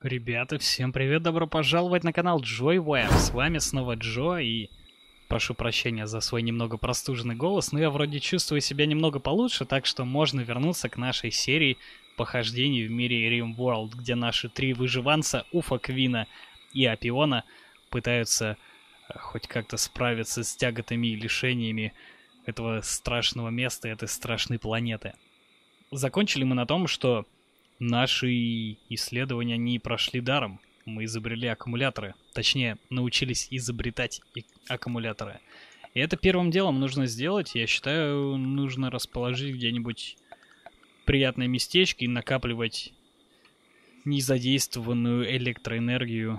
Ребята, всем привет, добро пожаловать на канал Joyware. С вами снова Джо, и прошу прощения за свой немного простуженный голос, но я вроде чувствую себя немного получше, так что можно вернуться к нашей серии похождений в мире RimWorld, где наши три выживанца, Уфа, Квина и Апиона, пытаются хоть как-то справиться с тяготами и лишениями этого страшного места, этой страшной планеты. Закончили мы на том, что наши исследования не прошли даром. Мы изобрели аккумуляторы. Точнее, научились изобретать аккумуляторы. И это первым делом нужно сделать. Я считаю, нужно расположить где-нибудь приятное местечко и накапливать незадействованную электроэнергию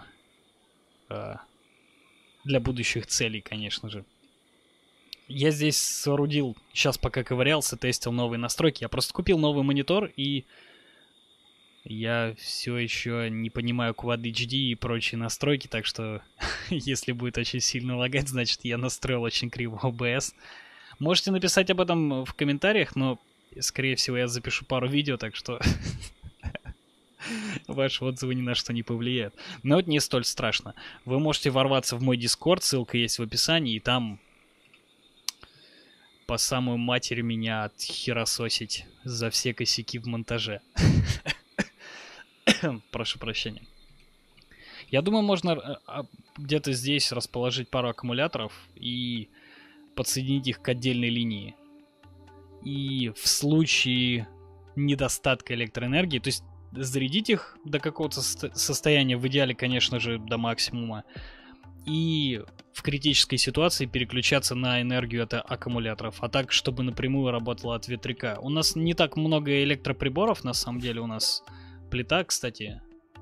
для будущих целей, конечно же. Я здесь соорудил, сейчас пока ковырялся, тестил новые настройки. Я просто купил новый монитор, и я все еще не понимаю Quad HD и прочие настройки, так что если будет очень сильно лагать, значит я настроил очень криво OBS. Можете написать об этом в комментариях, но, скорее всего, я запишу пару видео, так что ваши отзывы ни на что не повлияют. Но это не столь страшно. Вы можете ворваться в мой Discord, ссылка есть в описании, и там по самую матерь меня отхерососить за все косяки в монтаже. Прошу прощения. Я думаю, можно где-то здесь расположить пару аккумуляторов и подсоединить их к отдельной линии. И в случае недостатка электроэнергии, то есть зарядить их до какого-то состояния, в идеале, конечно же, до максимума, и в критической ситуации переключаться на энергию от аккумуляторов, а так, чтобы напрямую работала от ветряка. У нас не так много электроприборов, на самом деле, у нас плита, кстати.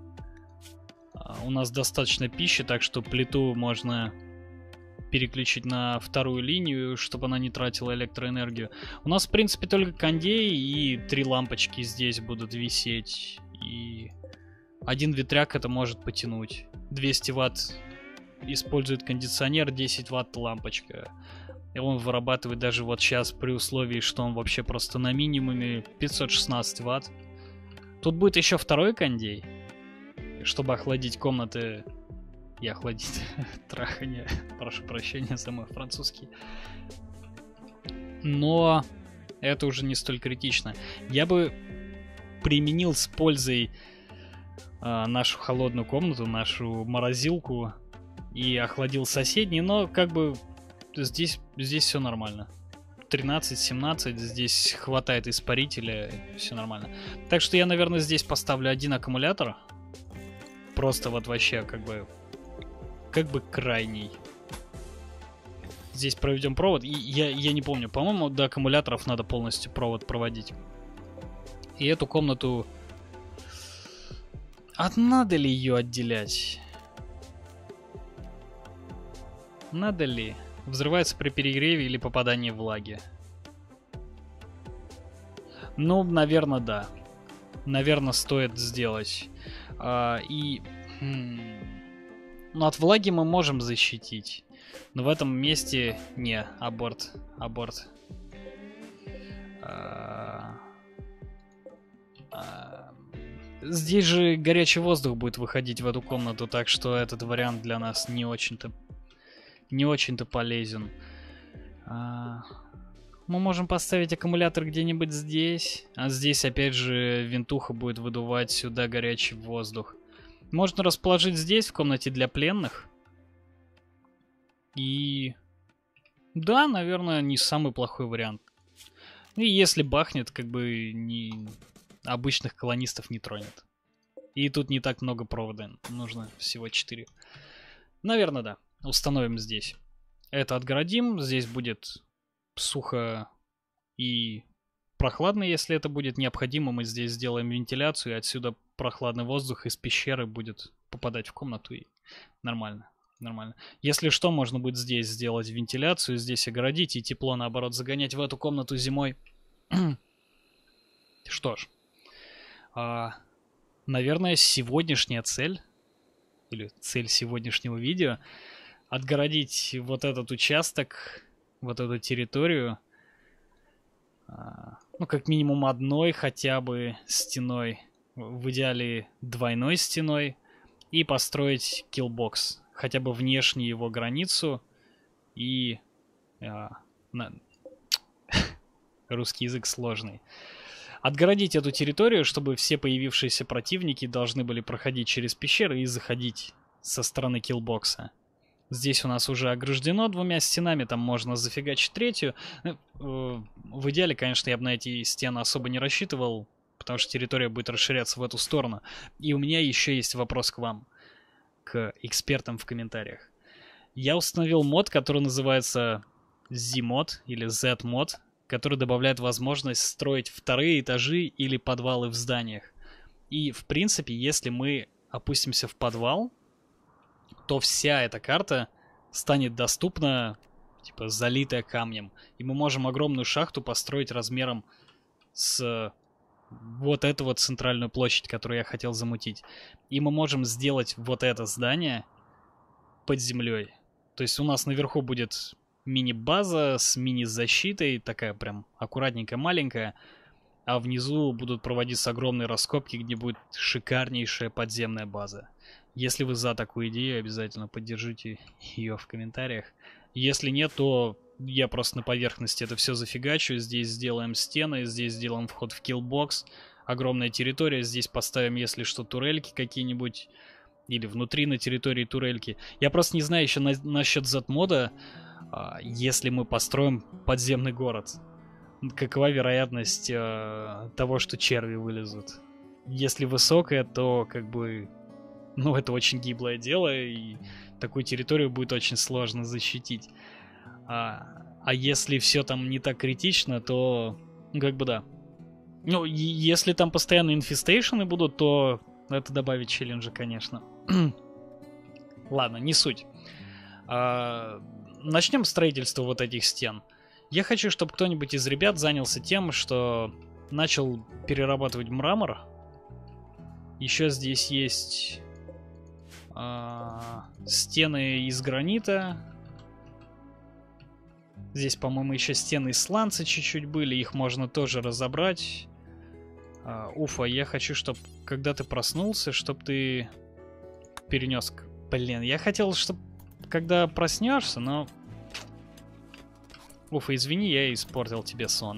У нас достаточно пищи, так что плиту можно переключить на вторую линию, чтобы она не тратила электроэнергию. У нас, в принципе, только кондей и 3 лампочки здесь будут висеть. И один ветряк это может потянуть. 200 ватт использует кондиционер, 10 ватт лампочка. И он вырабатывает даже вот сейчас при условии, что он вообще просто на минимуме 516 ватт. Тут будет еще второй кондей, чтобы охладить комнаты и охладить трахание. Прошу прощения за мой французский. Но это уже не столь критично. Я бы применил с пользой нашу холодную комнату, нашу морозилку и охладил соседний, но как бы здесь все нормально. 13-17, здесь хватает испарителя, все нормально. Так что я, наверное, здесь поставлю один аккумулятор. Просто вот вообще как бы крайний. Здесь проведем провод. И я не помню, по-моему, до аккумуляторов надо полностью провод проводить. И эту комнату... надо ли ее отделять? Надо ли? Взрывается при перегреве или попадании влаги? Ну, наверное, да. Наверное, стоит сделать. Ну, от влаги мы можем защитить. Но в этом месте... Не, аборт. Аборт. Здесь же горячий воздух будет выходить в эту комнату, так что этот вариант для нас не очень-то полезен. Мы можем поставить аккумулятор где-нибудь здесь. А здесь, опять же, винтуха будет выдувать сюда горячий воздух. Можно расположить здесь, в комнате для пленных. И... Да, наверное, не самый плохой вариант. И если бахнет, как бы обычных колонистов не тронет. И тут не так много провода. Нужно всего 4. Наверное, да. Установим здесь. Это отгородим. Здесь будет сухо и прохладно, если это будет необходимо. Мы здесь сделаем вентиляцию, и отсюда прохладный воздух из пещеры будет попадать в комнату. И нормально. Нормально. Если что, можно будет здесь сделать вентиляцию, здесь огородить и тепло, наоборот, загонять в эту комнату зимой. Что ж. Наверное, сегодняшняя цель, или цель сегодняшнего видео, отгородить вот этот участок, вот эту территорию, ну, как минимум одной хотя бы стеной в идеале двойной стеной, и построить киллбокс, хотя бы внешнюю его границу, и русский язык сложный. Отгородить эту территорию, чтобы все появившиеся противники должны были проходить через пещеры и заходить со стороны киллбокса. Здесь у нас уже ограждено двумя стенами, там можно зафигачить третью. В идеале, конечно, я бы на эти стены особо не рассчитывал, потому что территория будет расширяться в эту сторону. И у меня еще есть вопрос к вам, к экспертам в комментариях. Я установил мод, который называется Z-мод или Z-мод, который добавляет возможность строить вторые этажи или подвалы в зданиях. И, в принципе, если мы опустимся в подвал, то вся эта карта станет доступна, типа, залитая камнем. И мы можем огромную шахту построить размером с вот эту вот центральную площадь, которую я хотел замутить. И мы можем сделать вот это здание под землей. То есть у нас наверху будет мини-база с мини-защитой, такая прям аккуратненькая, маленькая, а внизу будут проводиться огромные раскопки, где будет шикарнейшая подземная база. Если вы за такую идею, обязательно поддержите ее в комментариях. Если нет, то я просто на поверхности это все зафигачу. Здесь сделаем стены, здесь сделаем вход в киллбокс. Огромная территория, здесь поставим, если что, турельки какие-нибудь. Или внутри на территории турельки. Я просто не знаю еще насчет Z-мода. Если мы построим подземный город, какова вероятность того, что черви вылезут? Если высокая, то как бы... Ну, это очень гиблое дело, и такую территорию будет очень сложно защитить. А если все там не так критично, то... Как бы да. Ну, если там постоянно инфестейшены будут, то это добавит челленджа, конечно. Ладно, не суть. Начнем строительство вот этих стен. Я хочу, чтобы кто-нибудь из ребят занялся тем, что начал перерабатывать мрамор. Еще здесь есть стены из гранита. Здесь, по-моему, еще стены из сланца чуть-чуть были. Их можно тоже разобрать. Уфа, я хочу, чтобы когда ты проснулся, чтобы ты перенес... Блин, я хотел, чтобы когда проснешься, но... Уфа, извини, я испортил тебе сон.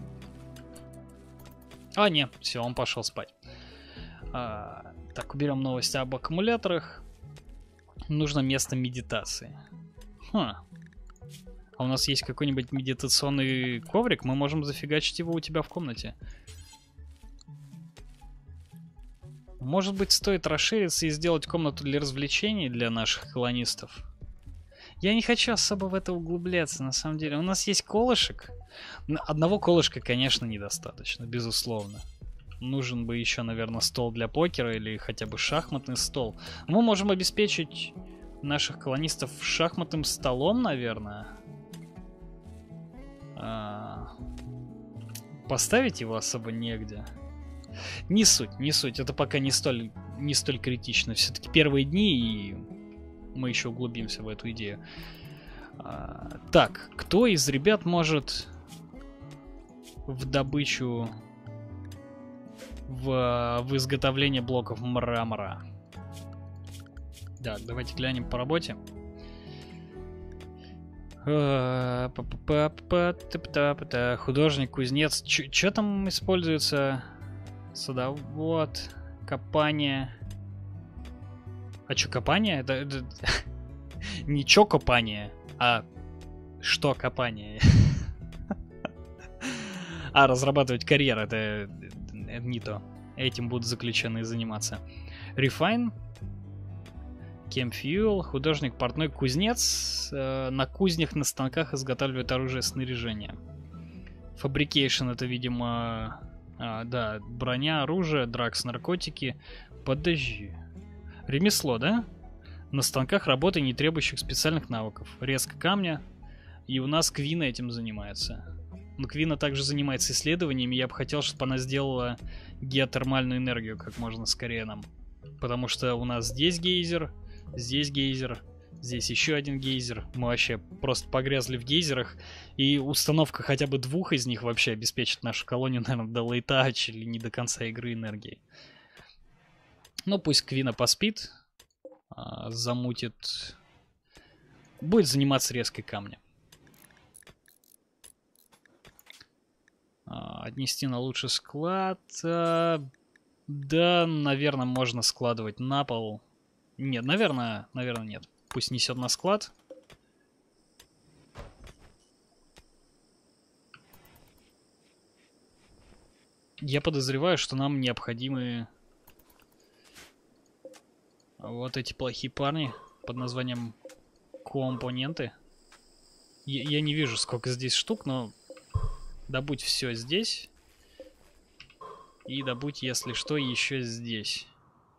А, не, все, он пошел спать. Так, уберем новости об аккумуляторах. Нужно место медитации. А у нас есть какой-нибудь медитационный коврик? Мы можем зафигачить его у тебя в комнате. Может быть, стоит расшириться и сделать комнату для развлечений для наших колонистов? Я не хочу особо в это углубляться, на самом деле. У нас есть колышек. Одного колышка, конечно, недостаточно, безусловно. Нужен бы еще, наверное, стол для покера или хотя бы шахматный стол. Мы можем обеспечить наших колонистов шахматным столом, наверное. Поставить его особо негде. Не суть, не суть. Это пока не столь критично. Все-таки первые дни, и мы еще углубимся в эту идею. Так, кто из ребят может в добычу, в изготовление блоков мрамора? Так, давайте глянем по работе. Художник, кузнец. Что там используется? Садовод, копание. А что, копание? Это... Не чё копание, а что копание? Разрабатывать карьеру, это не то. Этим будут заключенные заниматься. Refine, Chemfuel, художник, портной, кузнец. На кузнях, на станках изготавливают оружие и снаряжение. Fabrication, это, видимо... да, броня, оружие, дракс, наркотики. Подожди. Ремесло, да? На станках работы, не требующих специальных навыков. Резка камня. И у нас Квина этим занимается. Но Квина также занимается исследованиями. Я бы хотел, чтобы она сделала геотермальную энергию как можно скорее нам. Потому что у нас здесь гейзер, здесь еще один гейзер. Мы вообще просто погрязли в гейзерах. И установка хотя бы двух из них вообще обеспечит нашу колонию, наверное, до лейта, или не до конца игры энергии. Ну, пусть Квина поспит, замутит... Будет заниматься резкой камня. Отнести на лучший склад. Да, наверное, можно складывать на пол. Нет, наверное, нет. Пусть несет на склад. Я подозреваю, что нам необходимы вот эти плохие парни под названием компоненты. Я не вижу, сколько здесь штук, но добудь все здесь. И добудь, если что, еще здесь.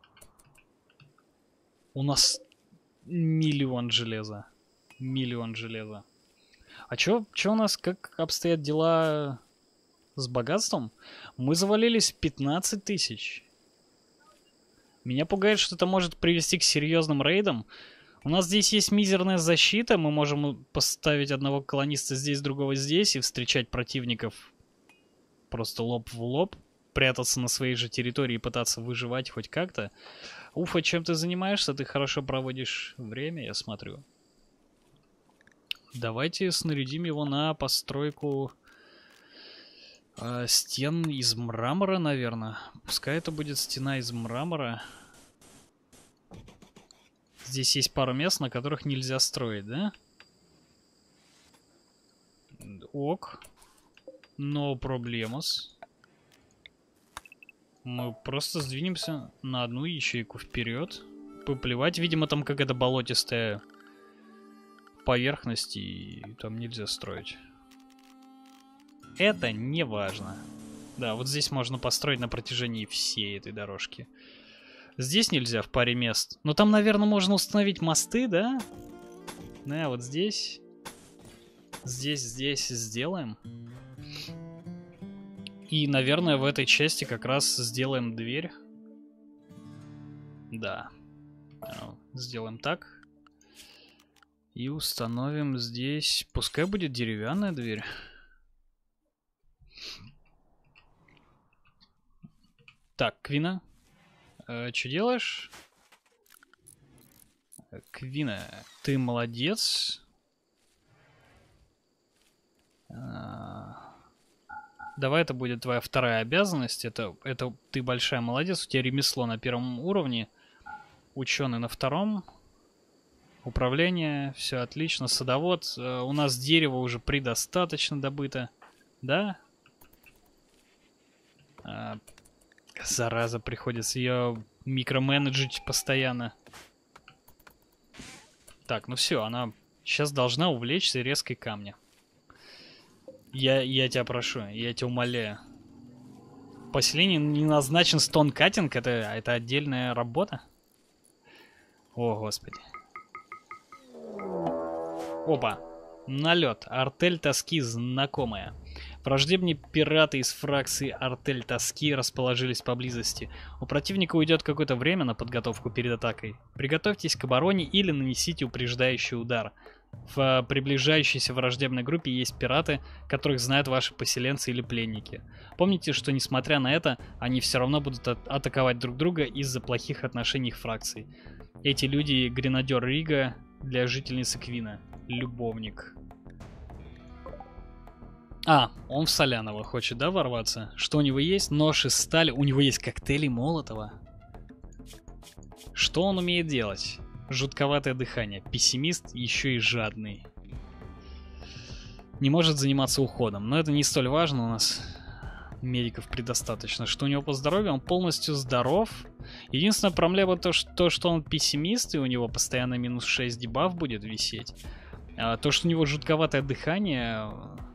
У нас миллион железа. Миллион железа. А чё у нас, как обстоят дела с богатством? Мы завалились в 15 тысяч. Меня пугает, что это может привести к серьезным рейдам. У нас здесь есть мизерная защита. Мы можем поставить одного колониста здесь, другого здесь и встречать противников просто лоб в лоб. Прятаться на своей же территории и пытаться выживать хоть как-то. Уфа, чем ты занимаешься? Ты хорошо проводишь время, я смотрю. Давайте снарядим его на постройку стен из мрамора, наверное. Пускай это будет стена из мрамора. Здесь есть пару мест, на которых нельзя строить, да? Ок. No проблемас. Мы просто сдвинемся на одну ячейку вперед. Поплевать, видимо, там какая-то болотистая поверхность, и там нельзя строить. Это не важно. Да, вот здесь можно построить на протяжении всей этой дорожки. Здесь нельзя в паре мест. Но там, наверное, можно установить мосты, да? Да, вот здесь. Здесь сделаем. И, наверное, в этой части как раз сделаем дверь. Да. Сделаем так. И установим здесь... Пускай будет деревянная дверь. Так, Квина. Что делаешь? Квина, ты молодец. Давай, это будет твоя вторая обязанность. Это ты большая молодец. У тебя ремесло на первом уровне. Ученый на втором. Управление. Все отлично. Садовод. У нас дерева уже предостаточно добыто. Да? Зараза, приходится ее микроменеджить постоянно. Так, ну все, она сейчас должна увлечься резкой камня. Я тебя прошу, я тебя умоляю. В поселении не назначен стон-каттинг, это отдельная работа? О, господи. Опа, налет, артель тоски знакомая. Враждебные пираты из фракции артель тоски расположились поблизости. У противника уйдет какое-то время на подготовку перед атакой. Приготовьтесь к обороне или нанесите упреждающий удар. В приближающейся враждебной группе есть пираты, которых знают ваши поселенцы или пленники. Помните, что несмотря на это, они все равно будут атаковать друг друга из-за плохих отношений их фракций. Эти люди — гренадер Рига для жительницы Квина. Любовник. Он в Соляново хочет, да, ворваться? Что у него есть? Нож из стали. У него есть коктейли Молотова. Что он умеет делать? Жутковатое дыхание. Пессимист, еще и жадный. Не может заниматься уходом. Но это не столь важно, у нас медиков предостаточно. Что у него по здоровью? Он полностью здоров. Единственная проблема то, что он пессимист, и у него постоянно минус 6 дебаф будет висеть. То, что у него жутковатое дыхание...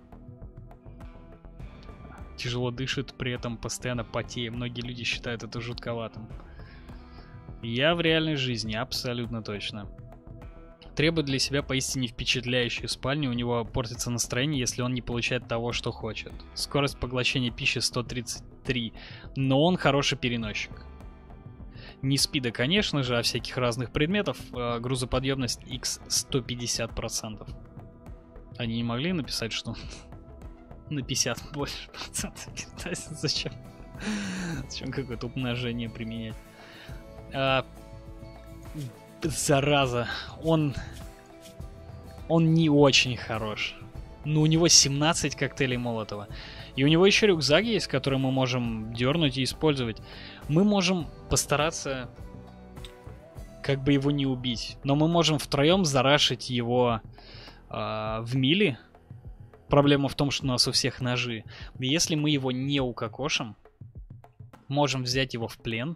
Тяжело дышит, при этом постоянно потея. Многие люди считают это жутковатым. Я в реальной жизни абсолютно точно. Требует для себя поистине впечатляющую спальню. У него портится настроение, если он не получает того, что хочет. Скорость поглощения пищи 133. Но он хороший переносчик. Не спида, конечно же, а всяких разных предметов. Грузоподъемность x 150%. Они не могли написать, что... на 50 больше процентов. Зачем? Зачем какое-то умножение применять? Зараза. Он не очень хорош. Но у него 17 коктейлей Молотова. И у него еще рюкзак есть, который мы можем дернуть и использовать. Мы можем постараться как бы его не убить. Но мы можем втроем зарашить его в мили. Проблема в том, что у нас у всех ножи. Если мы его не укокошим, можем взять его в плен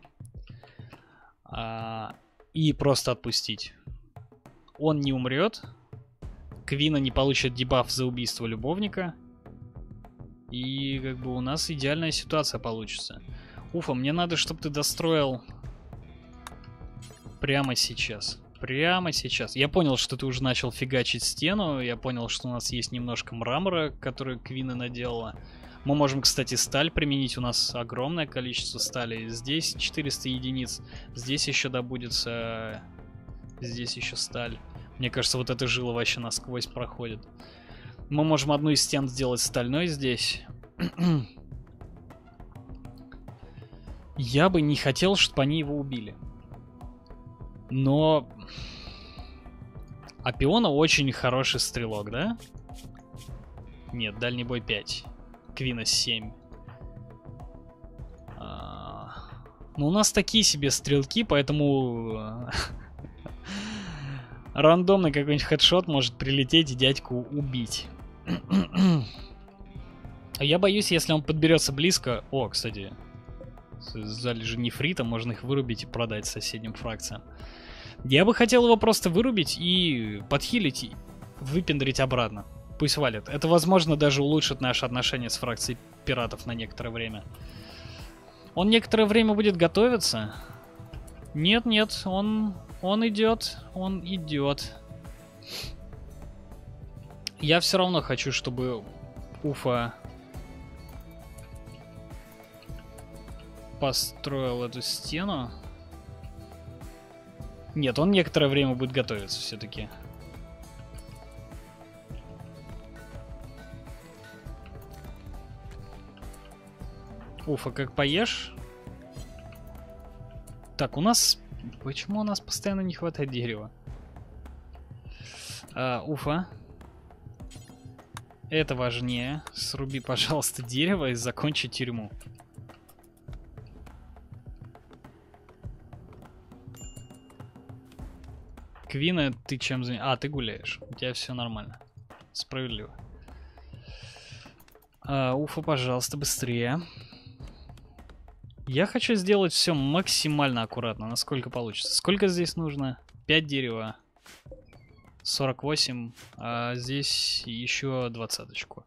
и просто отпустить. Он не умрет. Квина не получит дебаф за убийство любовника. И как бы у нас идеальная ситуация получится. Уфа, мне надо, чтобы ты достроил прямо сейчас. Прямо сейчас. Я понял, что ты уже начал фигачить стену. Я понял, что у нас есть немножко мрамора, который Квина наделала. Мы можем, кстати, сталь применить. У нас огромное количество стали. Здесь 400 единиц. Здесь еще добудется... Здесь еще сталь. Мне кажется, вот эта жила вообще насквозь проходит. Мы можем одну из стен сделать стальной здесь. Я бы не хотел, чтобы они его убили. Но... Апиона очень хороший стрелок, да? Нет, дальний бой 5. Квина 7. Ну, у нас такие себе стрелки, поэтому... Рандомный какой-нибудь хедшот может прилететь и дядьку убить. Я боюсь, если он подберется близко... О, кстати, залежи нефрита, можно их вырубить и продать соседним фракциям. Я бы хотел его просто вырубить и подхилить, и выпендрить обратно. Пусть валит. Это, возможно, даже улучшит наши отношения с фракцией пиратов на некоторое время. Он некоторое время будет готовиться? Нет, он идет, он идет. Я все равно хочу, чтобы Уфа построил эту стену. Нет, он некоторое время будет готовиться все-таки. Уфа, как поешь? Так, у нас... Почему у нас постоянно не хватает дерева? Уфа. Это важнее. Сруби, пожалуйста, дерево и закончи тюрьму. Квина, ты чем занимаешься? А, ты гуляешь. У тебя все нормально. Справедливо. Уфа, пожалуйста, быстрее. Я хочу сделать все максимально аккуратно, насколько получится. Сколько здесь нужно? 5 дерева. 48. А здесь еще 20-очку.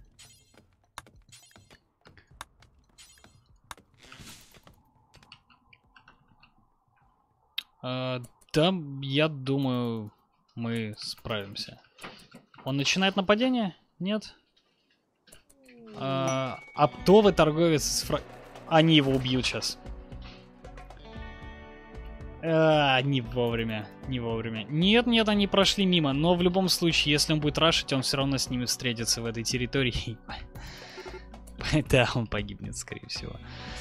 Да, я думаю, мы справимся. Он начинает нападение? Нет? Оптовый торговец с Они его убьют сейчас. Не вовремя, не вовремя. Нет, они прошли мимо. Но в любом случае, если он будет рашить, он все равно с ними встретится в этой территории. Да, он погибнет, скорее всего.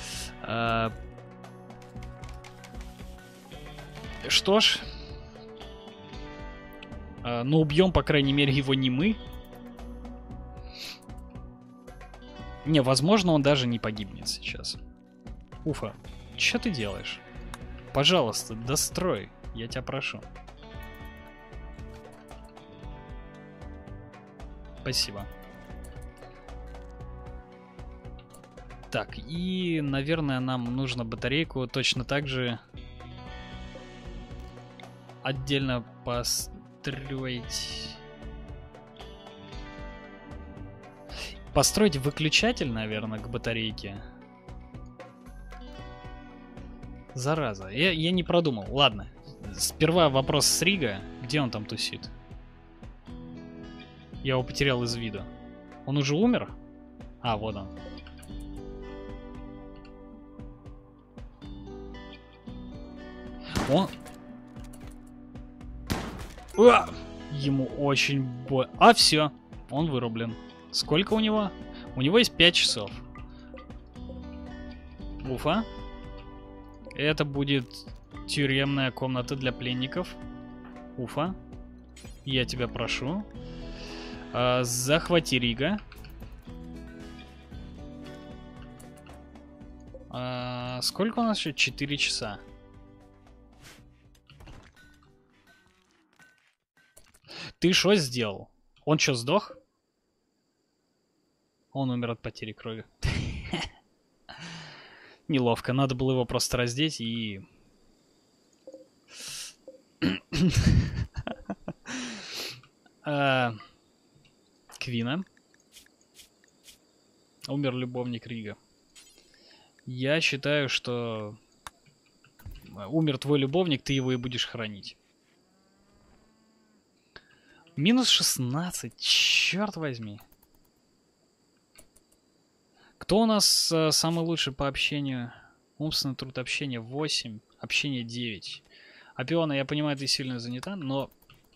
Что ж. Но убьем, по крайней мере, его не мы. Не, возможно, он даже не погибнет сейчас. Уфа, что ты делаешь? Пожалуйста, дострой, я тебя прошу. Спасибо. Так, и, наверное, нам нужно батарейку точно так же отдельно построить... Построить выключатель, наверное, к батарейке. Зараза, я не продумал. Ладно, сперва вопрос с Рига. Где он там тусит? Я его потерял из виду. Он уже умер? А, вот он. Ему очень больно. А, все, он вырублен. Сколько у него? У него есть 5 часов. Уфа. Это будет Тюремная комната для пленников. Уфа. Я тебя прошу. Захвати Рига. Сколько у нас еще? 4 часа. Ты что сделал? Он что, сдох? Он умер от потери крови. Неловко. Надо было его просто раздеть и... Квина. Умер любовник Рига. Я считаю, что... Умер твой любовник, ты его и будешь хранить. Минус 16. Черт возьми. Кто у нас самый лучший по общению? Умственный труд общения 8, общение 9. Апиона, я понимаю, ты сильно занята, но...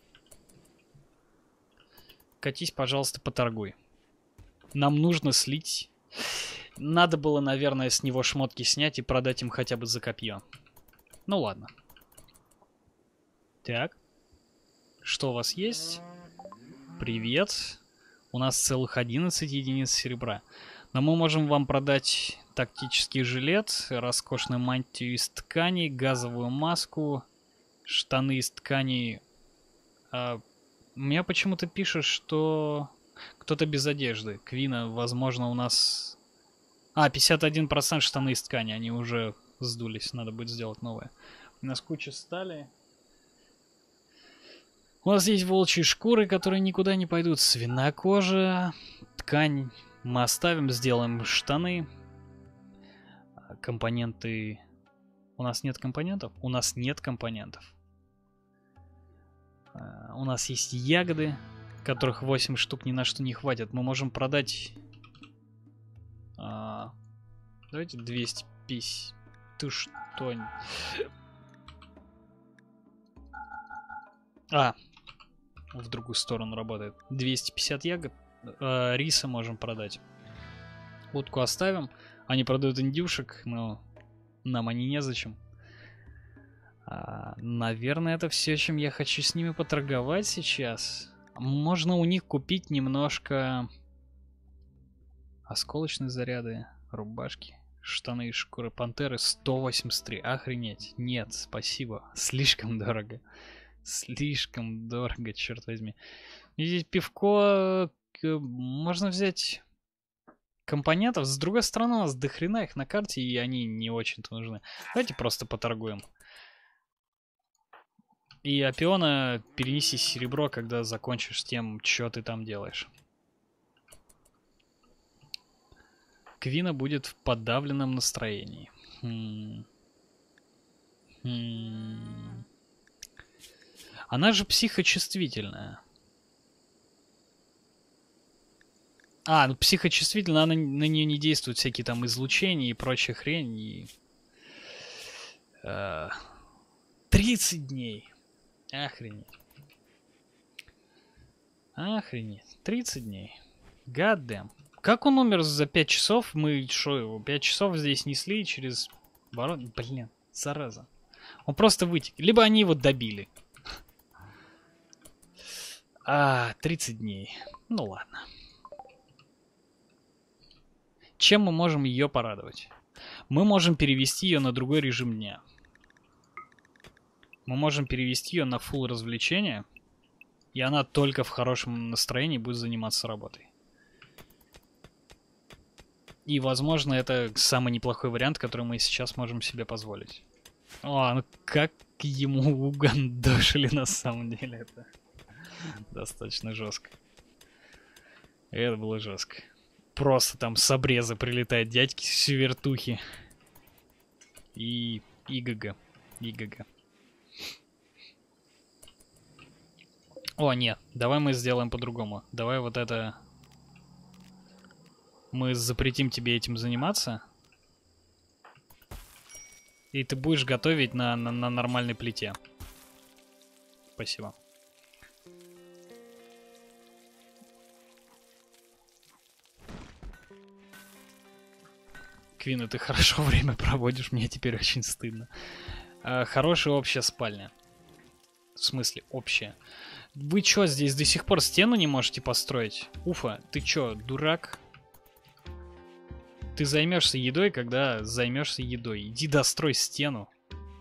Катись, пожалуйста, поторгуй. Нам нужно слить... Надо было, наверное, с него шмотки снять и продать им хотя бы за копье. Ну ладно. Так. Что у вас есть? Привет. У нас целых 11 единиц серебра. Но мы можем вам продать тактический жилет, роскошную мантию из ткани, газовую маску, штаны из ткани. Мне почему-то пишет, что кто-то без одежды. Квина, возможно, у нас... 51% штаны из ткани, они уже сдулись, надо будет сделать новые. У нас куча стали. У нас есть волчьи шкуры, которые никуда не пойдут. Свиная кожа, ткань мы оставим, сделаем штаны. Компоненты... У нас нет компонентов? У нас нет компонентов. У нас есть ягоды, которых 8 штук ни на что не хватит. Мы можем продать... Давайте 250. Ты что? В другую сторону работает. 250 ягод. Риса можем продать. Утку оставим. Они продают индюшек, но нам они незачем. Наверное, это все, чем я хочу с ними поторговать сейчас. Можно у них купить немножко... Осколочные заряды, рубашки, штаны из шкуры пантеры 183. Охренеть. Нет, спасибо. Слишком дорого. Слишком дорого, черт возьми. И здесь пивко... Можно взять компонентов. С другой стороны, у нас дохрена их на карте, и они не очень-то нужны. Давайте просто поторгуем. И Апиона, перенеси серебро, когда закончишь тем, что ты там делаешь. Квина будет в подавленном настроении. Она же психочувствительная. Ну психочувствительная, на нее не действуют всякие там излучения и прочая хрень. И... 30 дней. Охренеть. Охренеть. 30 дней. God damn. Как он умер за 5 часов? Мы что, его 5 часов здесь несли через... Блин, зараза. Он просто вытек. Либо они его добили. 30 дней. Ну ладно. Чем мы можем ее порадовать? Мы можем перевести ее на другой режим дня. Мы можем перевести ее на фулл развлечения. И она только в хорошем настроении будет заниматься работой. И, возможно, это самый неплохой вариант, который мы сейчас можем себе позволить. Ну как ему угандошили на самом деле. Это достаточно жестко. Это было жестко. Просто там с обреза прилетают дядьки с вертухи. И ГГ. Нет. Давай мы сделаем по-другому. Давай вот это... Мы запретим тебе этим заниматься. И ты будешь готовить на нормальной плите. Спасибо. Квина, ты хорошо время проводишь, мне теперь очень стыдно. Хорошая общая спальня. В смысле, общая. Вы чё, здесь до сих пор стену не можете построить? Уфа, ты чё, дурак? Ты займешься едой, когда займешься едой. Иди дострой стену.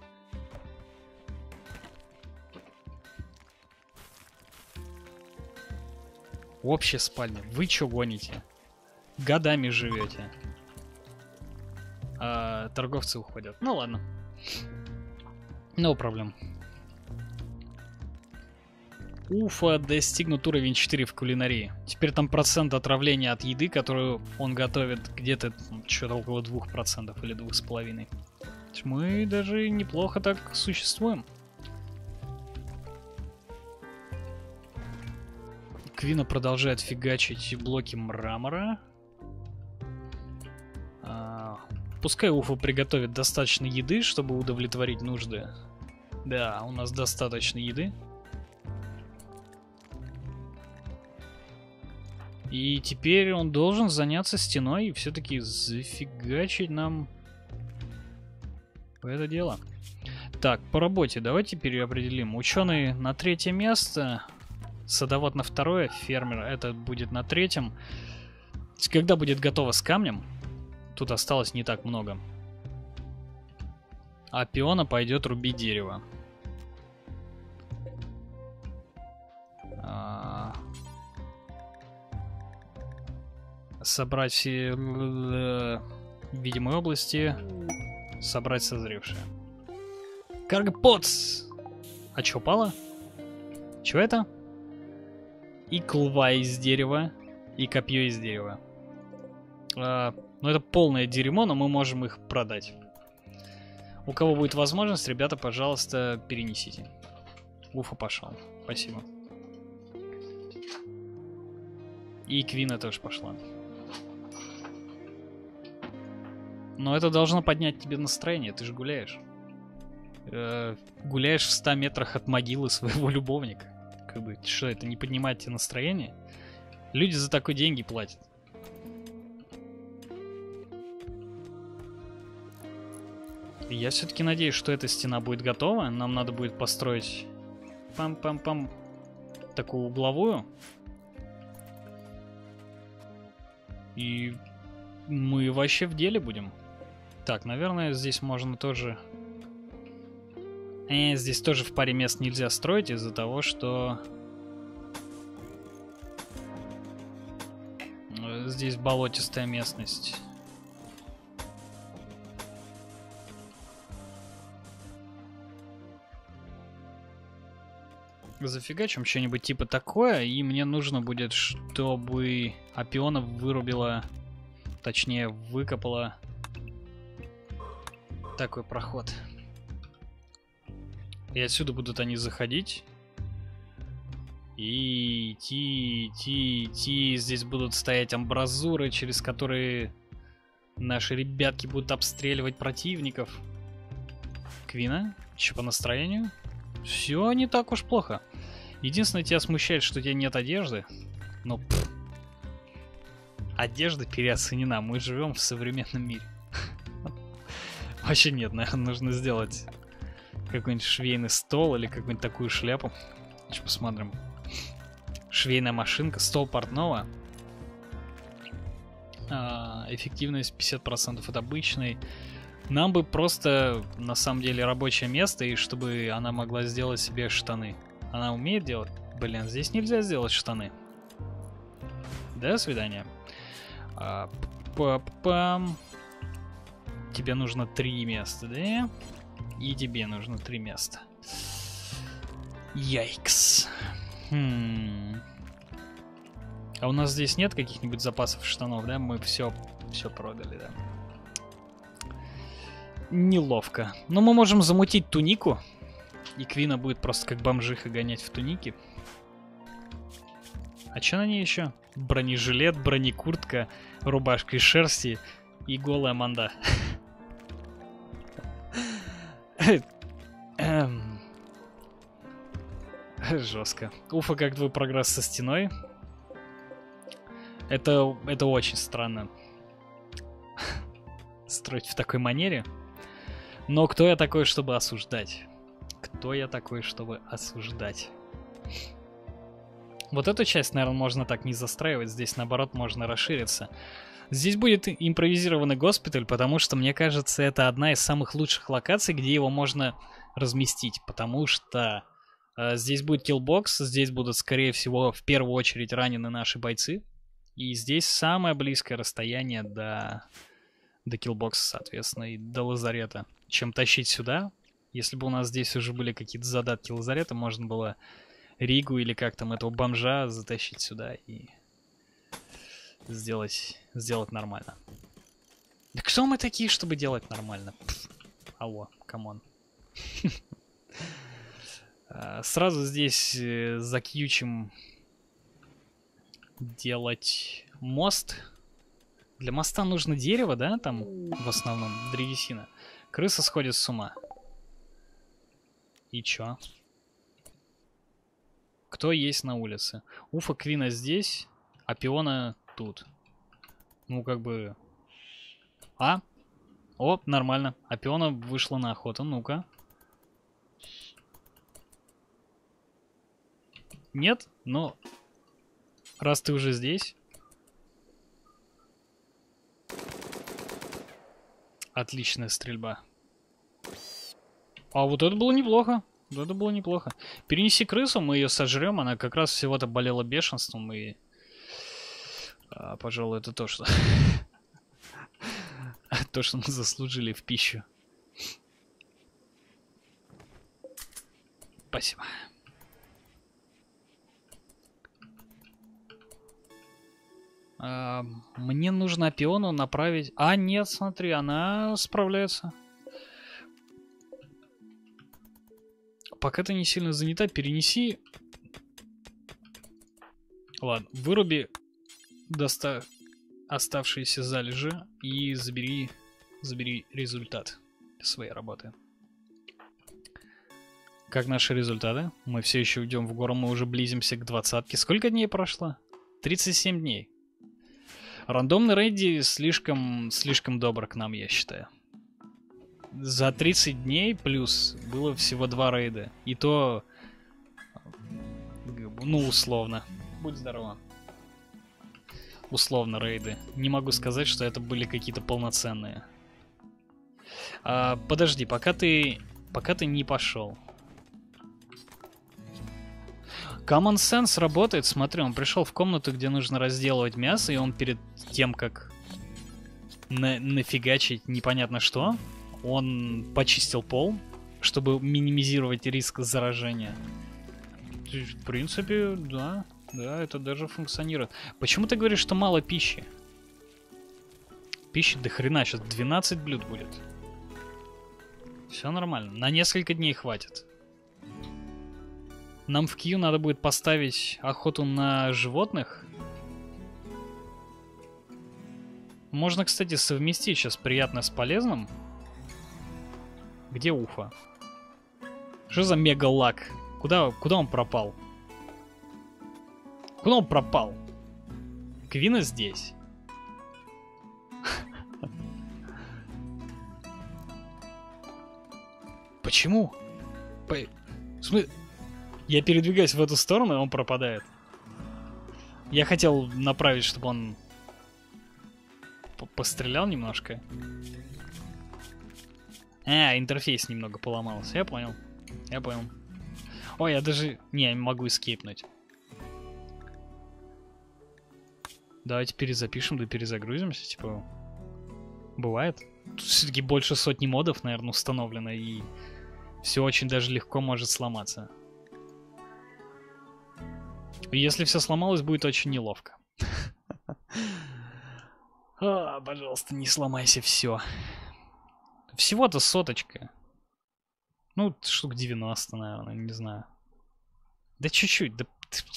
Общая спальня. Вы чё гоните? Годами живете. А торговцы уходят. Ну ладно. No проблем. Уфа достигнут уровень 4 в кулинарии. Теперь там процент отравления от еды, которую он готовит, где-то что-то около 2% или 2,5%. Мы даже неплохо так существуем. Квина продолжает фигачить блоки мрамора. Пускай Уфа приготовит достаточно еды, чтобы удовлетворить нужды. Да, у нас достаточно еды. И теперь он должен заняться стеной и все-таки зафигачить нам это дело. Так, по работе давайте переопределим. Ученый на 3-е место, садовод на 2-е, фермер это будет на 3-м. Когда будет готово с камнем, тут осталось не так много. А пиона пойдет рубить дерево. Собрать все видимые области. Собрать созревшие. Каргопотс! А чё упало? Чё это? И клва из дерева, и копье из дерева. Ну это полное дерьмо, но мы можем их продать. У кого будет возможность, ребята, пожалуйста, перенесите. Уфа пошел. Спасибо. И Квина тоже пошла. Но это должно поднять тебе настроение, ты же гуляешь. Гуляешь в 100 метрах от могилы своего любовника. Как бы, что, это не поднимает тебе настроение? Люди за такой деньги платят. Я все-таки надеюсь, что эта стена будет готова. Нам надо будет построить пам-пам-пам такую угловую. И мы вообще в деле будем. Так, наверное, здесь можно тоже... здесь тоже в паре мест нельзя строить из-за того, что... Здесь болотистая местность. Зафигачим что-нибудь типа такое, и мне нужно будет, чтобы Апиона вырубила, точнее выкопала такой проход. И отсюда будут они заходить. И идти. Здесь будут стоять амбразуры, через которые наши ребятки будут обстреливать противников. Квина, что по настроению? Все не так уж плохо. Единственное, тебя смущает, что у тебя нет одежды. Но одежда переоценена. Мы живем в современном мире. Вообще нет, наверное, нужно сделать какой-нибудь швейный стол или какую-нибудь такую шляпу. Сейчас посмотрим. Швейная машинка, стол портного. Эффективность 50% от обычной. Нам бы просто, на самом деле, рабочее место, и чтобы она могла сделать себе штаны. Она умеет делать? Блин, здесь нельзя сделать штаны. До свидания. Пам. Тебе нужно 3 места, да? И тебе нужно 3 места. Яйкс. А у нас здесь нет каких-нибудь запасов штанов, да? Мы все продали, да. Неловко. Но мы можем замутить тунику. И Квина будет просто как бомжиха гонять в тунике. А что на ней еще? Бронежилет, бронекуртка, рубашка из шерсти и голая манда. Жестко. Уфа, как твой прогресс со стеной? Это очень странно. Строить в такой манере. Но кто я такой, чтобы осуждать? Кто я такой, чтобы осуждать? Вот эту часть, наверное, можно так не застраивать. Здесь, наоборот, можно расшириться. Здесь будет импровизированный госпиталь, потому что, мне кажется, это одна из самых лучших локаций, где его можно разместить. Потому что здесь будет киллбокс, здесь будут, скорее всего, в первую очередь ранены наши бойцы. И здесь самое близкое расстояние до киллбокса, соответственно, и до лазарета. Чем тащить сюда. Если бы у нас здесь уже были какие-то задатки лазарета, можно было Ригу или как там этого бомжа затащить сюда и сделать нормально. Да кто мы такие, чтобы делать нормально? Пфф. Алло, камон. Сразу здесь закьючим делать мост. Для моста нужно дерево, да, там в основном, древесина. Крыса сходит с ума. И чё? Кто есть на улице? Уфа Квина здесь, а Пиона тут. Ну, как бы... А? О, нормально. А Пиона вышла на охоту. Ну-ка. Нет? Ну... Раз ты уже здесь... Отличная стрельба. А вот это было неплохо. Это было неплохо. Перенеси крысу, мы ее сожрем. Она как раз всего-то болела бешенством. И, пожалуй, это то, что... то, что мы заслужили в пищу. Спасибо. Мне нужно Пиону направить... А, нет, смотри, она справляется. Пока ты не сильно занята, перенеси... Ладно, выруби оставшиеся залежи и забери результат своей работы. Как наши результаты? Мы все еще идем в гору, мы уже близимся к 20-ке. Сколько дней прошло? 37 дней. Рандомный рейди слишком добр к нам, я считаю. За 30 дней плюс было всего 2 рейда. И то, ну, условно. Будь здорова. Условно рейды. Не могу сказать, что это были какие-то полноценные. Подожди, пока ты не пошел. Common Sense работает, смотри, он пришел в комнату, где нужно разделывать мясо, и он перед тем, как нафигачить непонятно что, он почистил пол, чтобы минимизировать риск заражения. В принципе, да, это даже функционирует. Почему ты говоришь, что мало пищи? Пищи до хрена, сейчас 12 блюд будет. Все нормально, на несколько дней хватит. Нам в Кью надо будет поставить охоту на животных. Можно, кстати, совместить сейчас приятное с полезным. Где Уфа? Что за мега-лаг? Куда он пропал? Куда он пропал? Квина здесь. Почему? Я передвигаюсь в эту сторону, и он пропадает. Я хотел направить, чтобы он пострелял немножко. Интерфейс немного поломался. Я понял. Ой, я даже... Не могу эскейпнуть. Давайте перезапишем, да перезагрузимся, типа... Бывает. Тут все-таки больше сотни модов, наверное, установлено, и... Все очень даже легко может сломаться. И если все сломалось, будет очень неловко. Пожалуйста, не сломайся все. Всего-то соточка. Ну, штук 90, наверное, не знаю. Да чуть-чуть, да...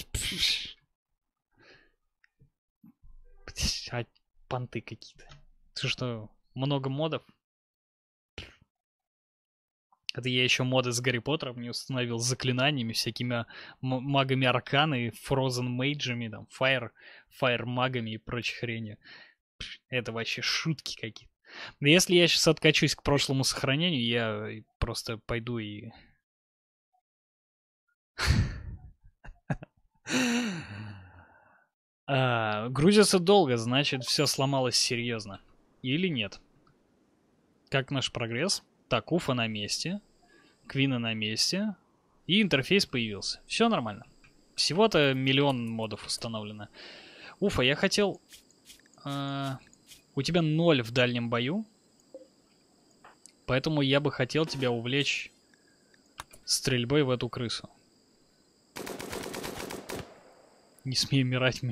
Понты какие-то. Ты что, много модов? Это я еще моды с Гарри Поттером не установил, с заклинаниями, всякими магами арканы, Frozen Mage'ами, там, Fire магами и прочей хренью. Это вообще шутки какие-то. Но если я сейчас откачусь к прошлому сохранению, я просто пойду и... Грузится долго, значит, все сломалось серьезно. Или нет? Как наш прогресс? Так, Уфа на месте. Квина на месте. И интерфейс появился. Все нормально. Всего-то миллион модов установлено. Уфа, я хотел... у тебя 0 в дальнем бою. Поэтому я бы хотел тебя увлечь стрельбой в эту крысу. Не смей умирать.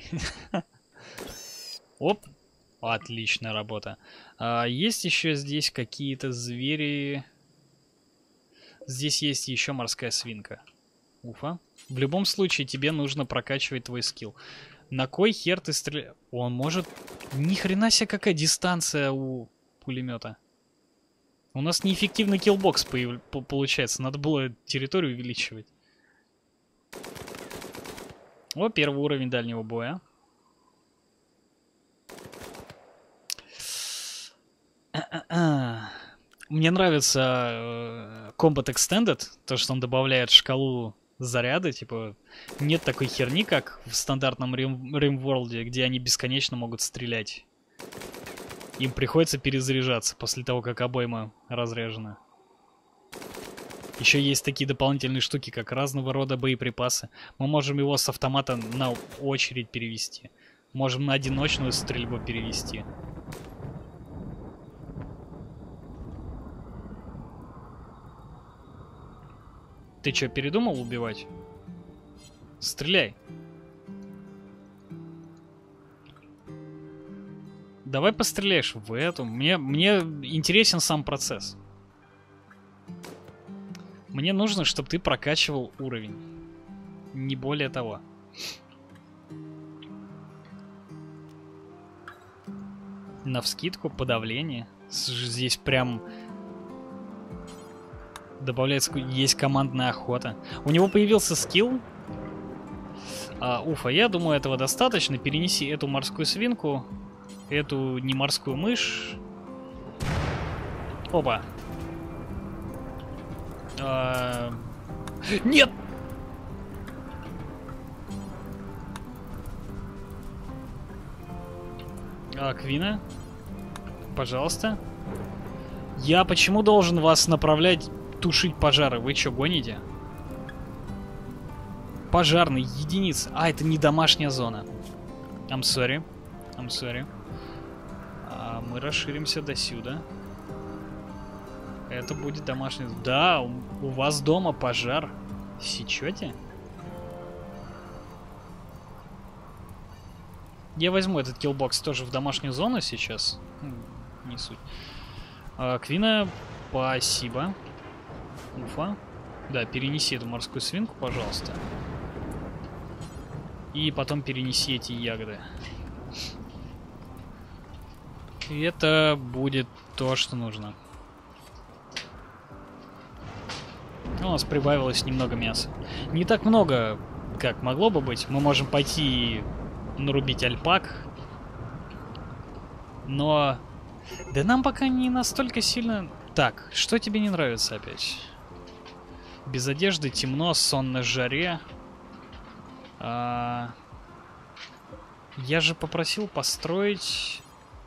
Оп. Отличная работа. Есть еще здесь какие-то звери. Здесь есть еще морская свинка. Уфа. В любом случае тебе нужно прокачивать твой скилл. На кой хер ты стреляешь? Он может... Ни хрена себе какая дистанция у пулемета. У нас неэффективный киллбокс получается. Надо было территорию увеличивать. О, первый уровень дальнего боя. Мне нравится Combat Extended, то, что он добавляет шкалу заряда, типа, нет такой херни, как в стандартном RimWorld, где они бесконечно могут стрелять. Им приходится перезаряжаться после того, как обойма разряжена. Еще есть такие дополнительные штуки, как разного рода боеприпасы. Мы можем его с автомата на очередь перевести. Можем на одиночную стрельбу перевести. Ты что, передумал убивать? Стреляй. Давай постреляешь в эту. Мне интересен сам процесс. Мне нужно, чтобы ты прокачивал уровень. Не более того. Навскидку, подавление. Здесь прям... Добавляется, есть командная охота. У него появился скилл. Уфа, я думаю, этого достаточно. Перенеси эту морскую свинку. Эту не морскую мышь. Опа. Нет! Квина? Пожалуйста. Я почему должен вас направлять тушить пожары? Вы что, гоните? Пожарный, единица. Это не домашняя зона. I'm sorry. I'm sorry. Мы расширимся до сюда. Это будет домашняя... Да, у вас дома пожар. Сечете? Я возьму этот киллбокс тоже в домашнюю зону сейчас. Не суть. Квина, спасибо. Уфа. Да, перенеси эту морскую свинку, пожалуйста. И потом перенеси эти ягоды. И это будет то, что нужно. У нас прибавилось немного мяса. Не так много, как могло бы быть. Мы можем пойти нарубить альпак. Но... Да нам пока не настолько сильно... Так, что тебе не нравится опять? Без одежды, темно, сон на жаре. Я же попросил построить...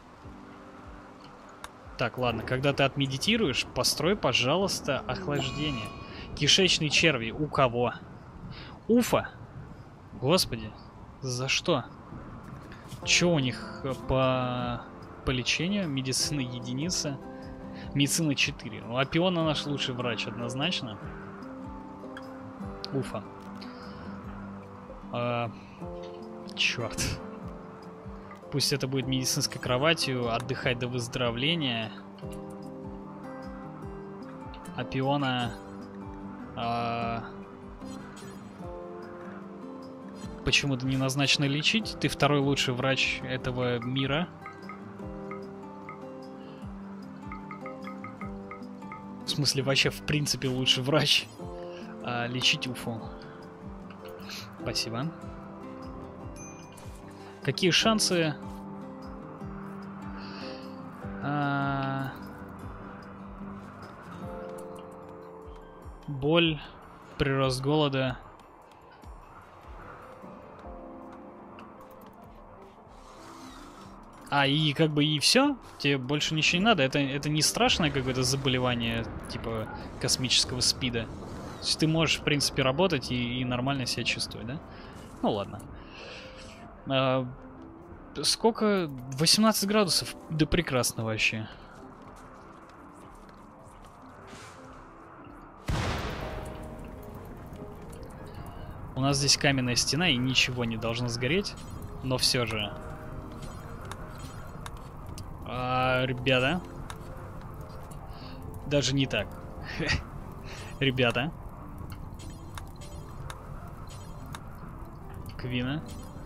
Так, ладно, когда ты отмедитируешь, построй, пожалуйста, охлаждение. Кишечные черви. У кого? Уфа. Господи, за что? Чё у них по лечению? Медицина единица. Медицина 4. Ну, Апиона наш лучший врач, однозначно. Уфа. Черт. Пусть это будет медицинской кроватью. Отдыхать до выздоровления. Апиона... Почему-то не назначено лечить. Ты второй лучший врач этого мира. В смысле, вообще, в принципе, лучший врач. Лечить Уфу. Спасибо. Какие шансы? боль, прирост голода. И как бы и все? Тебе больше ничего не надо? Это не страшное какое-то заболевание, типа космического спида? То есть ты можешь, в принципе, работать и нормально себя чувствовать, да? Ну ладно. Сколько? 18 градусов? Да прекрасно вообще. У нас здесь каменная стена и ничего не должно сгореть. Но все же... ребята. Даже не так. Ребята. Квина.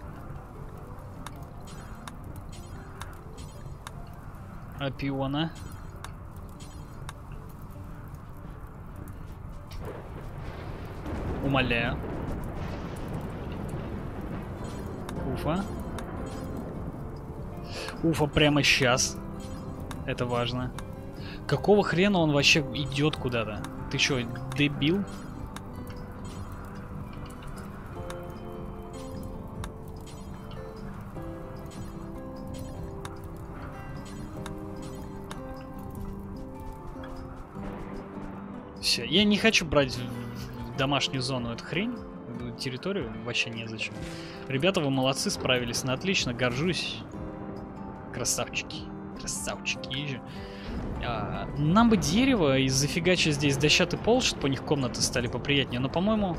Апиона. Умоляю. Уфа. Уфа прямо сейчас. Это важно. Какого хрена он вообще идет куда-то? Ты чё, дебил? Все, я не хочу брать в домашнюю зону эту хрень. Территорию вообще незачем. Ребята, вы молодцы, справились на отлично, горжусь. Красавчики. Красавчики. Нам бы дерево, и зафигача здесь дощатый пол, чтобы у них комнаты стали поприятнее. Но, по-моему,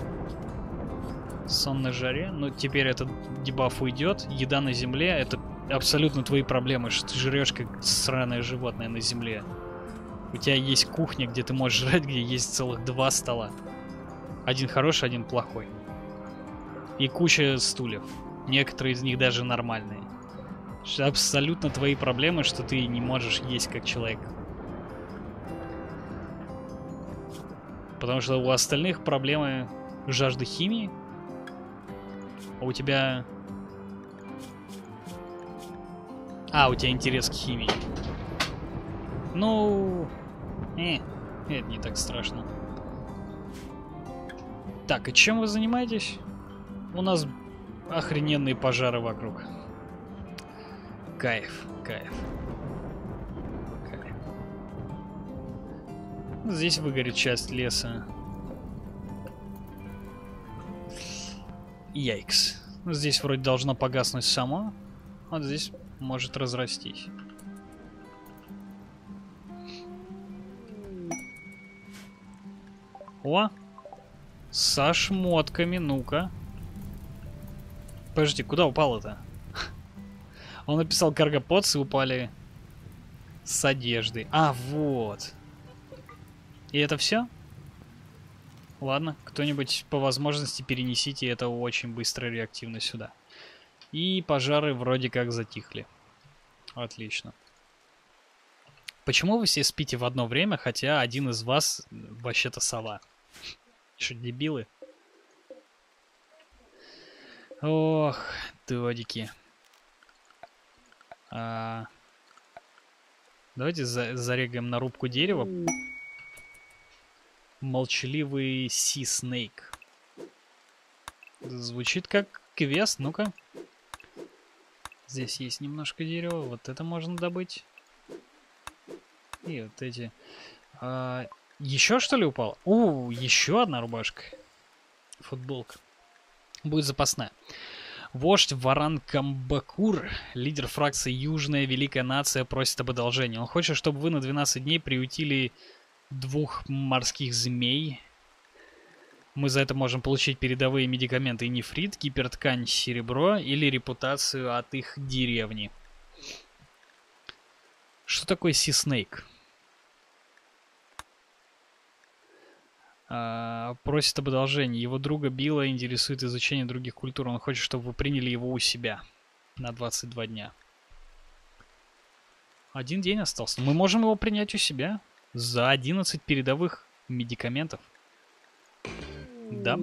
сон на жаре. Ну, теперь этот дебаф уйдет. Еда на земле. Это абсолютно твои проблемы, что ты жрешь как сраное животное на земле. У тебя есть кухня, где ты можешь жрать, где есть целых 2 стола. Один хороший, один плохой. И куча стульев. Некоторые из них даже нормальные. Абсолютно твои проблемы, что ты не можешь есть как человек. Потому что у остальных проблемы жажды химии. А у тебя... у тебя интерес к химии. Ну... это не так страшно. Так, и чем вы занимаетесь? У нас охрененные пожары вокруг. Кайф, кайф. Кайф. Здесь выгорит часть леса. Яйкс. Здесь вроде должно погаснуть само. Вот здесь может разрастись. О! Со шмотками, ну-ка. Подожди, куда упало-то? Он написал каргоподс и упали с одежды. Вот. И это все? Ладно, кто-нибудь по возможности перенесите это очень быстро реактивно сюда. И пожары вроде как затихли. Отлично. Почему вы все спите в одно время, хотя один из вас вообще-то сова? Что, дебилы? Ох, додики. Давайте зарегаем на рубку дерева. Молчаливый Sea Snake. Звучит как квест, ну-ка. Здесь есть немножко дерева, вот это можно добыть. И вот эти. Еще что ли упало? Еще одна рубашка. Футболка. Будет запасная. Вождь Варан Камбакур, лидер фракции Южная Великая Нация, просит об одолжении. Он хочет, чтобы вы на 12 дней приютили 2 морских змей. Мы за это можем получить передовые медикаменты нефрит, гиперткань серебро или репутацию от их деревни. Что такое Sea Snake? Просит об одолжении. Его друга Билла интересует изучение других культур. Он хочет, чтобы вы приняли его у себя на 22 дня. 1 день остался. Мы можем его принять у себя за 11 передовых медикаментов. Да.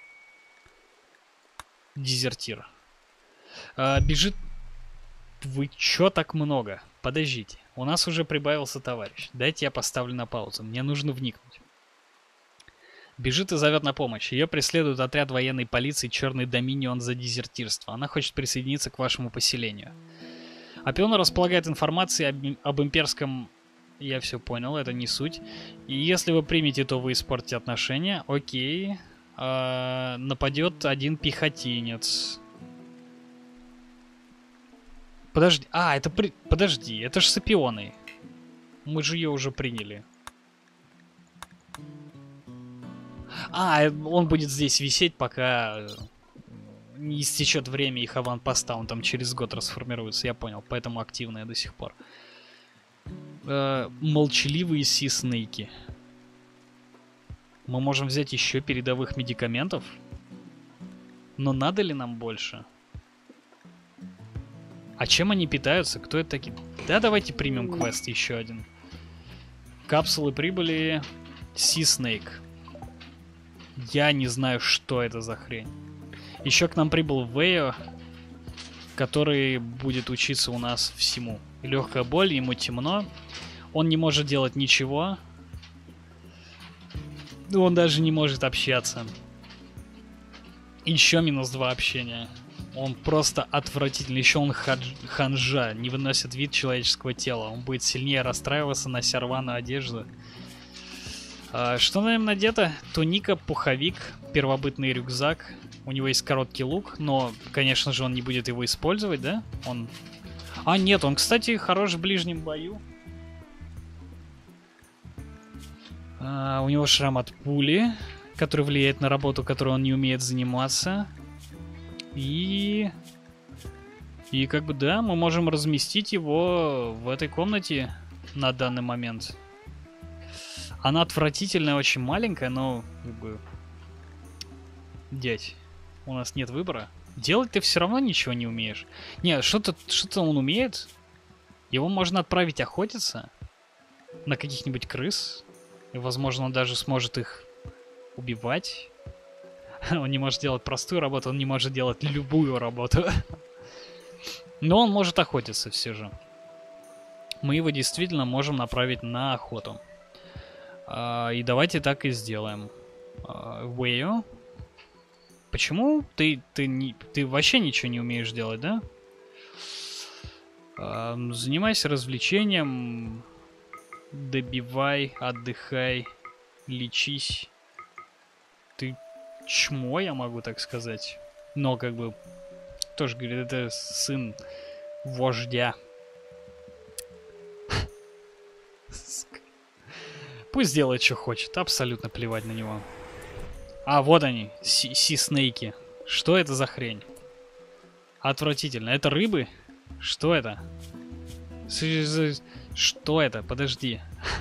Дезертир. Бежит... Вы чё так много? Подождите. У нас уже прибавился товарищ. Дайте я поставлю на паузу. Мне нужно вникнуть. Бежит и зовет на помощь. Ее преследует отряд военной полиции «Черный Доминион» за дезертирство. Она хочет присоединиться к вашему поселению. Апиона располагает информацией об имперском... Я все понял, это не суть. И если вы примете, то вы испортите отношения. Окей. Нападет один пехотинец. Подожди. Подожди, это ж с Апионой. Мы же ее уже приняли. Он будет здесь висеть, пока не истечет время их аванпоста. Он там через год расформируется, я понял. Поэтому активная до сих пор. Молчаливые си-снейки. Мы можем взять еще передовых медикаментов. Но надо ли нам больше? А чем они питаются? Кто это такие? Да, давайте примем квест еще один. Капсулы прибыли. Си-снейк. Я не знаю, что это за хрень. Еще к нам прибыл Вэйо, который будет учиться у нас всему. Легкая боль, ему темно. Он не может делать ничего. Он даже не может общаться. Еще -2 общения. Он просто отвратительный. Еще он ханжа, не выносит вид человеческого тела. Он будет сильнее расстраиваться, нося рваную одежду. Что на нем надето? Туника, пуховик, первобытный рюкзак. У него есть короткий лук, но, конечно же, он не будет его использовать, да? Нет, он, кстати, хорош в ближнем бою. У него шрам от пули, который влияет на работу, которой он не умеет заниматься. И как бы, да, мы можем разместить его в этой комнате на данный момент. Она отвратительная, очень маленькая, но, как бы... Дядь, у нас нет выбора. Делать ты все равно ничего не умеешь. Не, что-то он умеет. Его можно отправить охотиться на каких-нибудь крыс. И, возможно, он даже сможет их убивать. Он не может делать простую работу, он не может делать любую работу. Но он может охотиться все же. Мы его действительно можем направить на охоту. И давайте так и сделаем. Вэйо. Почему? Ты вообще ничего не умеешь делать, да? Занимайся развлечением. Добивай, отдыхай, лечись. Ты чмо, я могу так сказать. Но как бы тоже говорит, это сын вождя. Пусть делает, что хочет. Абсолютно плевать на него. Вот они, си-снейки. Что это за хрень? Отвратительно. Это рыбы? Что это? Что это? Подожди.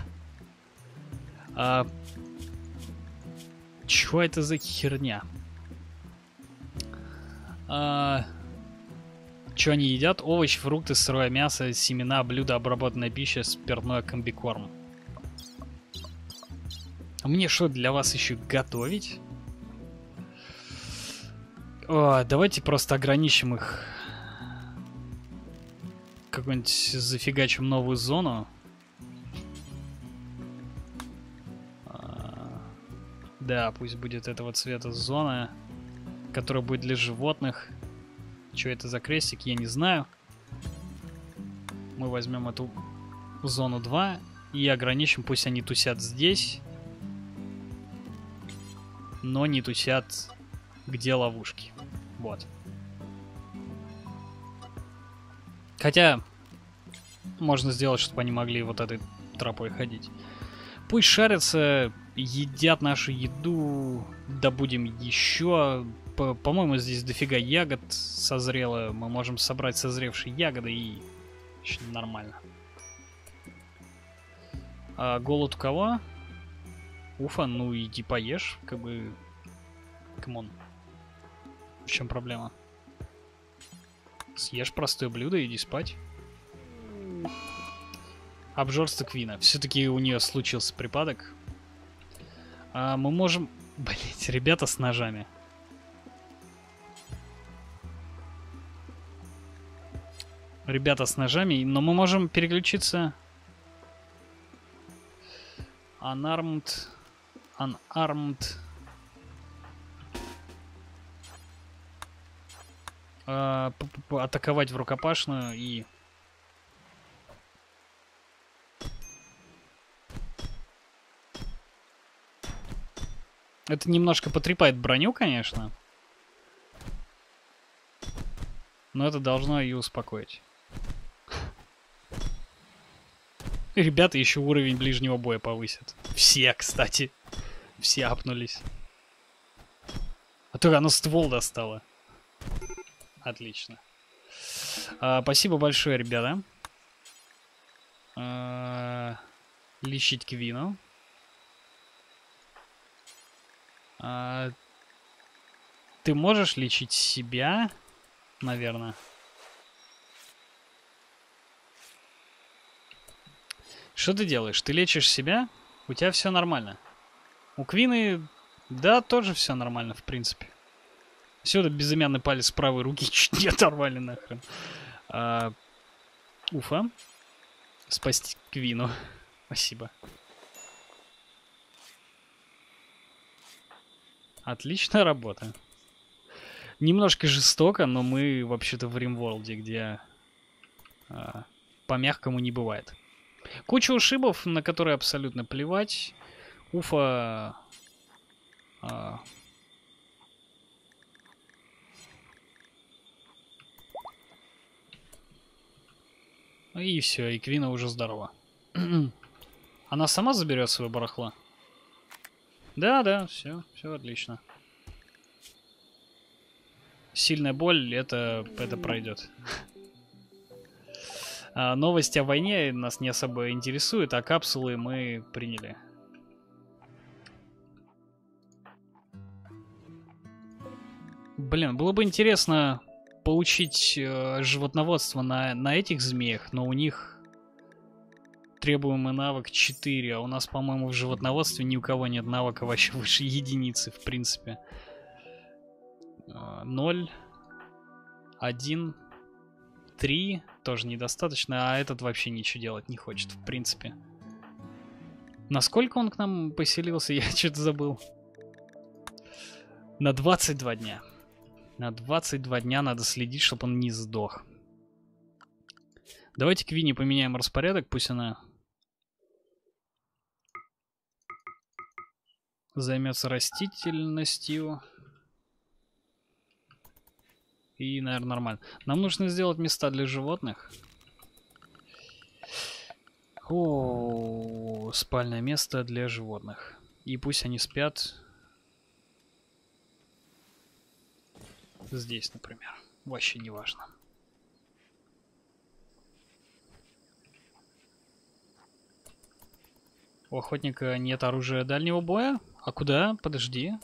Чё это за херня? Чё они едят? Овощи, фрукты, сырое мясо, семена, блюда, обработанная пища, спиртное, комбикорм. Мне что, для вас еще готовить? Давайте просто ограничим их. Какую-нибудь зафигачим новую зону. Да, пусть будет этого цвета зона, которая будет для животных. Что это за крестик, я не знаю. Мы возьмем эту зону 2 и ограничим, пусть они тусят здесь. Но не тусят, где ловушки. Вот. Хотя, можно сделать, чтобы они могли вот этой тропой ходить. Пусть шарятся, едят нашу еду, добудем еще. По-моему, здесь дофига ягод созрело. Мы можем собрать созревшие ягоды и еще нормально. Голод у кого? Уфа, ну иди поешь, как бы... Камон. В чем проблема? Съешь простое блюдо и иди спать. Обжорство Квина. Все-таки у нее случился припадок. Мы можем... Блять, ребята с ножами. Ребята с ножами, но мы можем переключиться... Unarmed... Unarmed. Атаковать в рукопашную и... Это немножко потрепает броню, конечно. Но это должно ее успокоить. Ребята еще уровень ближнего боя повысят. Все, кстати. Все апнулись. А то оно ствол достало. Отлично. Спасибо большое, ребята. Лечить Квину. Ты можешь лечить себя, наверное. Что ты делаешь? Ты лечишь себя? У тебя все нормально. У Квины, да, тоже все нормально, в принципе. Сюда безымянный палец правой руки чуть не оторвали нахрен. Уфа. Спасти Квину. Спасибо. Отличная работа. Немножко жестоко, но мы вообще-то в Римворлде, где по-мягкому не бывает. Куча ушибов, на которые абсолютно плевать. Уфа... И все, и Квина уже здорова. Она сама заберет свое барахло? Да, все отлично. Сильная боль, это пройдет. Новости о войне нас не особо интересуют, а капсулы мы приняли. Блин, было бы интересно получить животноводство на этих змеях, но у них требуемый навык 4, а у нас, по-моему, в животноводстве ни у кого нет навыка вообще выше единицы, в принципе. 0, 1, 3 тоже недостаточно, а этот вообще ничего делать не хочет, в принципе. Насколько он к нам поселился, я что-то забыл. На 22 дня. На 22 дня надо следить, чтобы он не сдох. Давайте Квине поменяем распорядок, пусть она займется растительностью. И, наверное, нормально. Нам нужно сделать места для животных. О, спальное место для животных. И пусть они спят здесь, например. Вообще не важно. У охотника нет оружия дальнего боя? А куда? Подожди.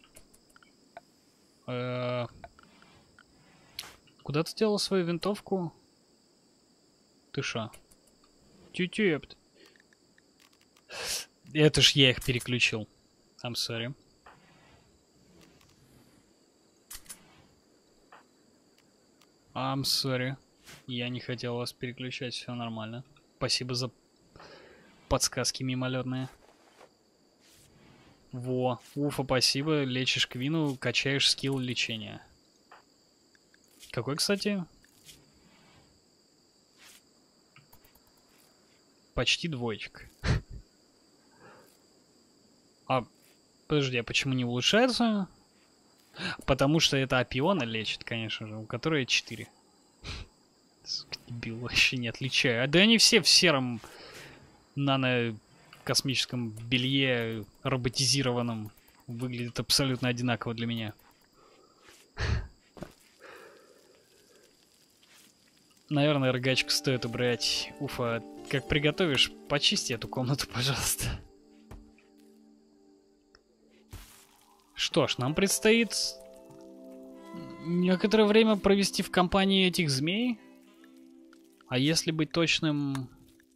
Куда ты сделал свою винтовку? Ты шо? Тютюпт. Это ж я их переключил. I'm sorry. I'm sorry. Я не хотел вас переключать, все нормально. Спасибо за подсказки мимолетные. Во, уфа, спасибо. Лечишь Квину, качаешь скилл лечения. Какой, кстати? Почти двоечка. А, подожди, а почему не улучшается? Потому что это Апиона лечит, конечно же, у которой 4. Дебил, вообще не отличаю. Да они все в сером нано-космическом белье роботизированном. Выглядят абсолютно одинаково для меня. Наверное, рогачку стоит убрать. Уфа, как приготовишь, почисти эту комнату, пожалуйста. Что ж, нам предстоит некоторое время провести в компании этих змей. А если быть точным,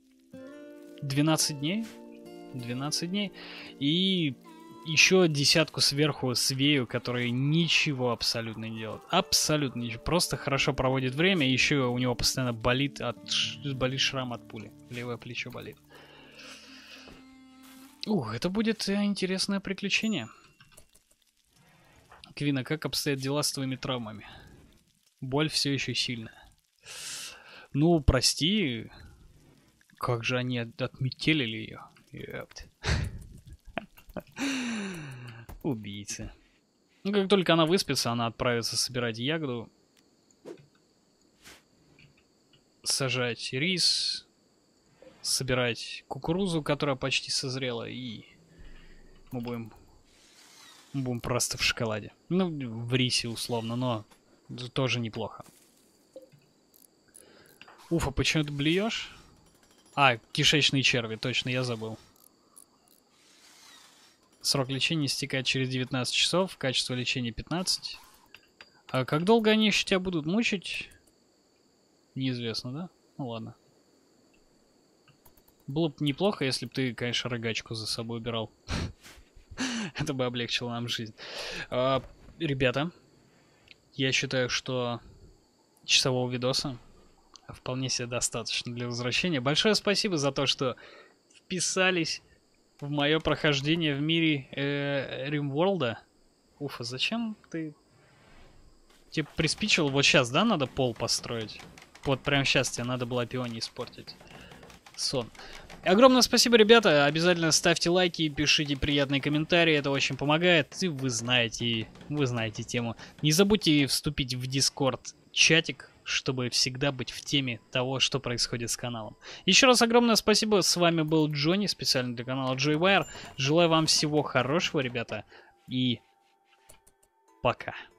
12 дней. 12 дней. И еще десятку сверху свею, которые ничего абсолютно не делают. Абсолютно ничего. Просто хорошо проводит время. И еще у него постоянно болит шрам от пули. Левое плечо болит. Ух, это будет интересное приключение. Квина, как обстоят дела с твоими травмами? Боль все еще сильная. Ну, прости. Как же они отметелили ее. Ёпт. Убийцы. Ну, как только она выспится, она отправится собирать ягоду. Сажать рис. Собирать кукурузу, которая почти созрела. И мы будем просто в шоколаде. Ну, в рисе условно, но тоже неплохо. Уфа, почему ты блюешь? А, кишечные черви, точно, я забыл. Срок лечения истекает через 19 часов, качество лечения 15. А как долго они еще тебя будут мучить? Неизвестно, да? Ну ладно. Было бы неплохо, если бы ты, конечно, рогачку за собой убирал. Это бы облегчило нам жизнь. Ребята, я считаю, что часового видоса вполне себе достаточно для возвращения. Большое спасибо за то, что вписались в мое прохождение в мире Римворлда. Уфа, зачем ты... Тебе приспичило вот сейчас, да, надо пол построить? Вот прямо сейчас тебе надо было пиони испортить. Сон. Огромное спасибо, ребята. Обязательно ставьте лайки, пишите приятные комментарии. Это очень помогает. И вы знаете тему. Не забудьте вступить в Discord чатик, чтобы всегда быть в теме того, что происходит с каналом. Еще раз огромное спасибо. С вами был Джонни, специально для канала JWire. Желаю вам всего хорошего, ребята. И пока.